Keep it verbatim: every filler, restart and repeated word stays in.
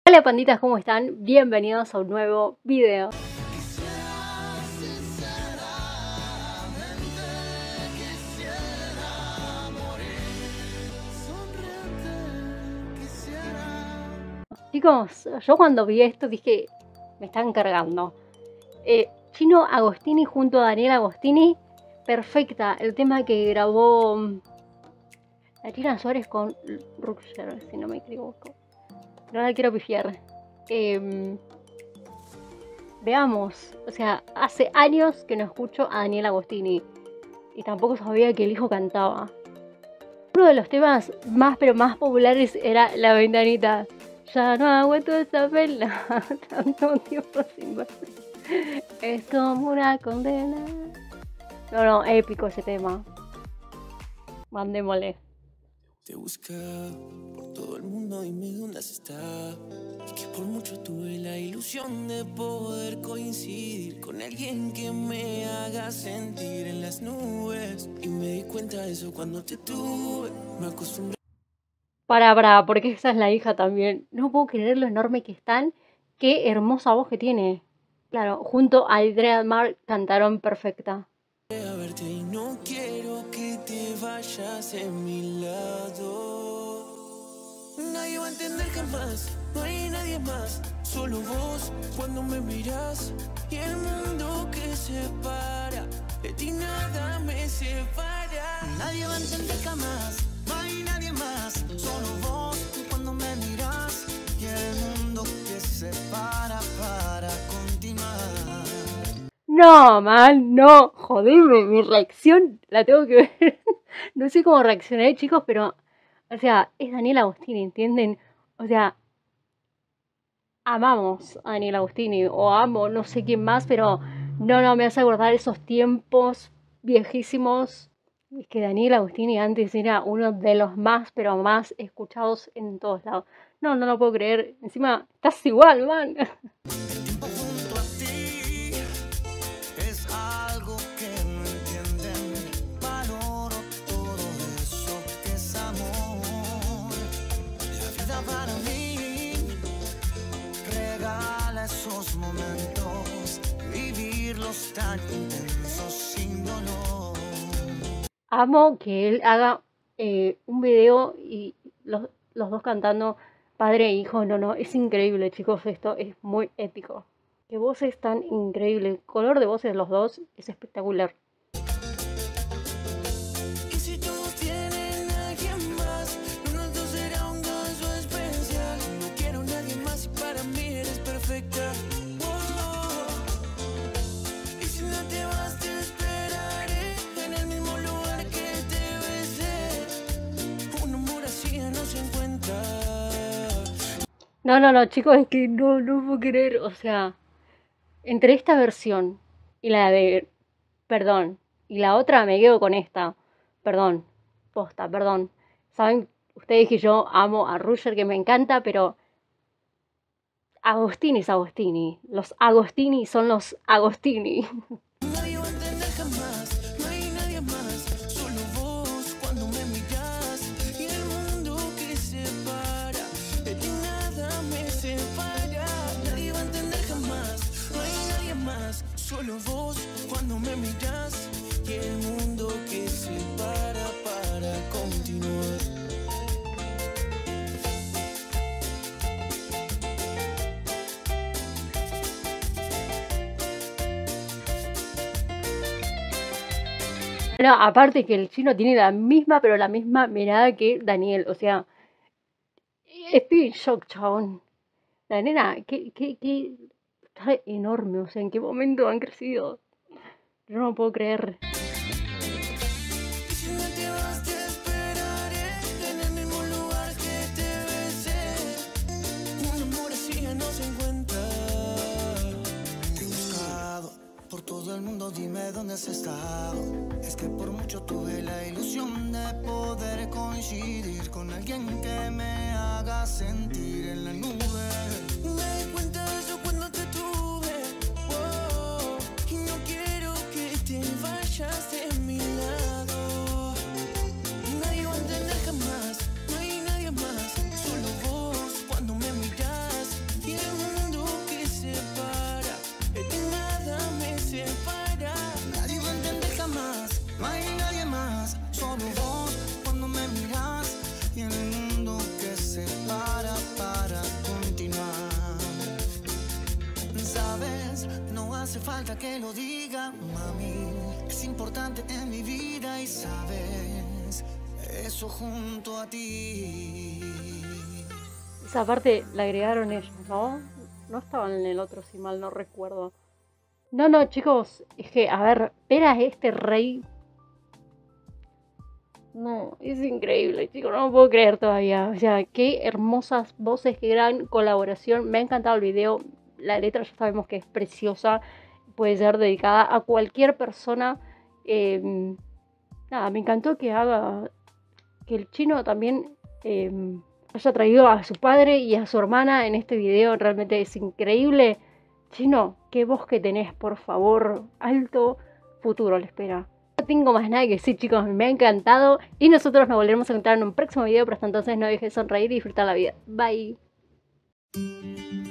Hola panditas, ¿cómo están? Bienvenidos a un nuevo video. Chicos, yo cuando vi esto dije, me están cargando. Eh, Chino Agostini junto a Daniel Agostini, perfecta. El tema que grabó Latina Suárez con Ruxer, si no me equivoco. No la quiero pifiar. Eh, veamos, o sea, hace años que no escucho a Daniel Agostini y tampoco sabía que el hijo cantaba. Uno de los temas más pero más populares era La Ventanita. Ya no aguanto esta pena, tanto tiempo sin ver. Es como una condena. No, no, épico ese tema. Mandémosle. Te busca por todo el mundo, dime dónde has estado. Y que por mucho tuve la ilusión de poder coincidir con alguien que me haga sentir en las nubes. Y me di cuenta de eso cuando te tuve. Me acostumbré. Para, para, porque esa es la hija también. No puedo creer lo enorme que están. Qué hermosa voz que tiene. Claro, junto a Andrea Mar cantaron perfecta. A verte y no quiero que te vayas de mi lado. Nadie va a entender jamás, no hay nadie más, solo vos cuando me miras y el mundo que separa, de ti nada me separa. Nadie va a entender jamás, no hay nadie más, solo vos cuando me miras y el mundo que separa para continuar. No, man, no, jodeme, mi reacción la tengo que ver. No sé cómo reaccionaré, chicos, pero, o sea, es Daniel Agostini, ¿entienden? O sea, amamos a Daniel Agostini, o amo, no sé quién más, pero no, no, me hace acordar esos tiempos viejísimos. Es que Daniel Agostini antes era uno de los más, pero más escuchados en todos lados. No, no lo puedo creer. Encima, estás igual, man. Esos momentos, vivirlos tan intensos sin dolor. Amo que él haga eh, un video y los, los dos cantando padre e hijo. No, no, es increíble, chicos, esto es muy épico. Qué voces tan increíble. El color de voces de los dos es espectacular. Y si todos tienen a alguien más, uno de dos será un caso especial. No quiero nadie más y para mí eres perfecta. No, no, no, chicos, es que no, no puedo creer, o sea, entre esta versión y la de, perdón, y la otra me quedo con esta, perdón, posta, perdón. Saben, ustedes que yo amo a Ruger, que me encanta, pero Agostini es Agostini, los Agostini son los Agostini. Nadie va a entender jamás, no hay nadie más, solo vos cuando me miras y el mundo que separa, de ti nada me separa. Nadie va a entender jamás, no hay nadie más, solo vos cuando me miras y el mundo que separa para continuar. No, aparte que el chino tiene la misma, pero la misma mirada que Daniel, o sea, estoy en shock, chabón. La nena, que, que, que está enorme, o sea, ¿en qué momento han crecido? Yo no lo puedo creer. Si no te vas te esperaré en el mismo lugar que te besé. Un amor así ya no se encuentra. Te he buscado por todo el mundo, dime dónde has estado. Es que por mucho tuve la ilusión de poder coincidir con alguien que me haga sentir en la nube. Me di cuenta de eso cuando te tuve. Oh, y no quiero que te vayas de mi lado. Nadie va a entender jamás, no hay nadie más, solo vos cuando me miras hace falta que lo diga, mami. Es importante en mi vida y sabes eso junto a ti. Esa parte la agregaron ellos, ¿no? No estaban en el otro, si mal no recuerdo. No, no, chicos, es que, a ver, ver a este rey... No, es increíble, chicos, no lo puedo creer todavía. O sea, qué hermosas voces, qué gran colaboración. Me ha encantado el video. La letra ya sabemos que es preciosa. Puede ser dedicada a cualquier persona. Eh, nada, me encantó que haga... Que el chino también... Eh, haya traído a su padre y a su hermana en este video. Realmente es increíble. Chino, qué voz que tenés, por favor. Alto futuro le espera. No tengo más nada que decir, chicos. Me ha encantado. Y nosotros nos volveremos a encontrar en un próximo video. Pero hasta entonces no dejes de sonreír y disfrutar la vida. Bye.